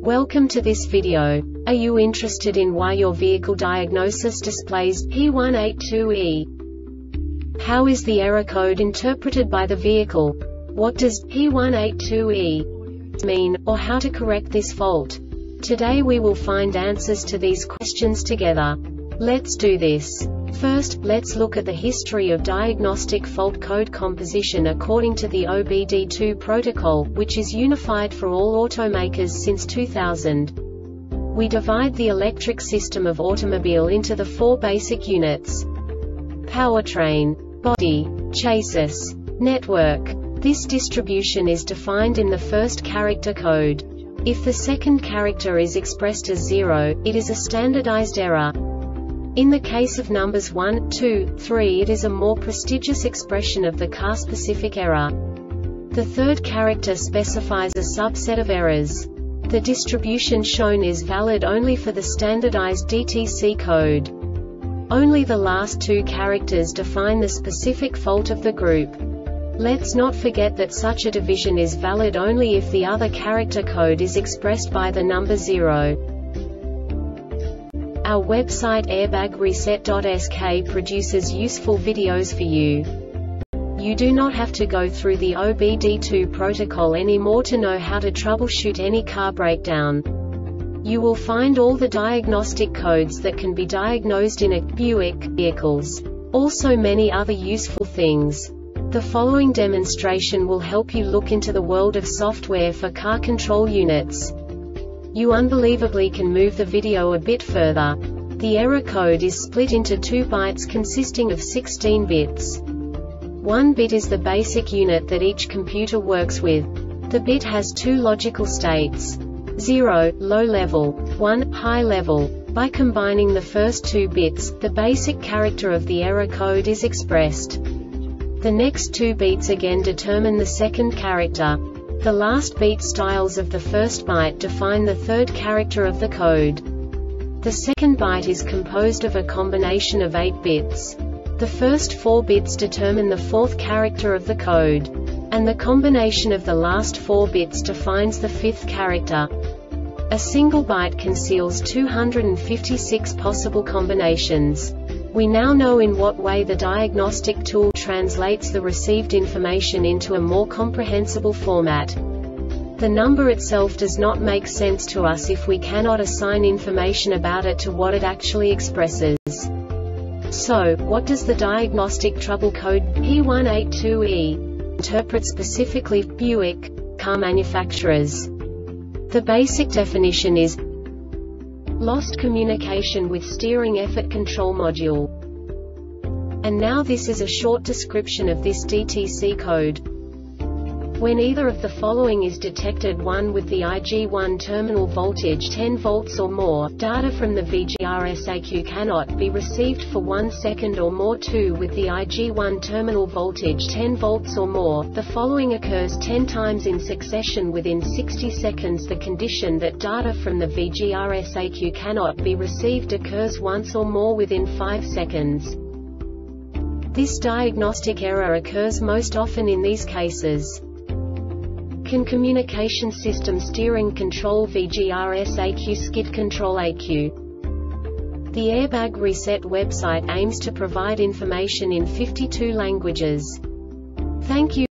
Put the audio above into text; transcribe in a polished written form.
Welcome to this video. Are you interested in why your vehicle diagnosis displays P182E? How is the error code interpreted by the vehicle? What does P182E mean, or how to correct this fault? Today we will find answers to these questions together. Let's do this. First, let's look at the history of diagnostic fault code composition according to the OBD2 protocol, which is unified for all automakers since 2000. We divide the electric system of automobile into the four basic units: powertrain, body, chassis, network. This distribution is defined in the first character code. If the second character is expressed as 0, it is a standardized error. In the case of numbers 1, 2, 3, it is a more prestigious expression of the car-specific error. The third character specifies a subset of errors. The distribution shown is valid only for the standardized DTC code. Only the last two characters define the specific fault of the group. Let's not forget that such a division is valid only if the other character code is expressed by the number 0. Our website airbagreset.sk produces useful videos for you. You do not have to go through the OBD2 protocol anymore to know how to troubleshoot any car breakdown. You will find all the diagnostic codes that can be diagnosed in a Buick vehicles. Also many other useful things. The following demonstration will help you look into the world of software for car control units. You unbelievably can move the video a bit further. The error code is split into 2 bytes consisting of 16 bits. 1 bit is the basic unit that each computer works with. The bit has 2 logical states: 0, low level, 1, high level. By combining the first 2 bits, the basic character of the error code is expressed. The next 2 beats again determine the second character. The last beat styles of the first byte define the third character of the code. The second byte is composed of a combination of 8 bits. The first 4 bits determine the fourth character of the code. And the combination of the last 4 bits defines the fifth character. A single byte conceals 256 possible combinations. We now know in what way the diagnostic tool translates the received information into a more comprehensible format. The number itself does not make sense to us if we cannot assign information about it to what it actually expresses. So, what does the diagnostic trouble code P182E interpret specifically for Buick car manufacturers? The basic definition is lost communication with steering effort control module. And now this is a short description of this DTC code. When either of the following is detected: 1 with the IG1 terminal voltage 10 volts or more, data from the VGR-SAQ cannot be received for 1 second or more. 2 with the IG1 terminal voltage 10 volts or more, the following occurs 10 times in succession within 60 seconds. The condition that data from the VGR-SAQ cannot be received occurs once or more within 5 seconds. This diagnostic error occurs most often in these cases. Can communication system steering control VGR-SAQ skid control AQ? The Airbag Reset website aims to provide information in 52 languages. Thank you.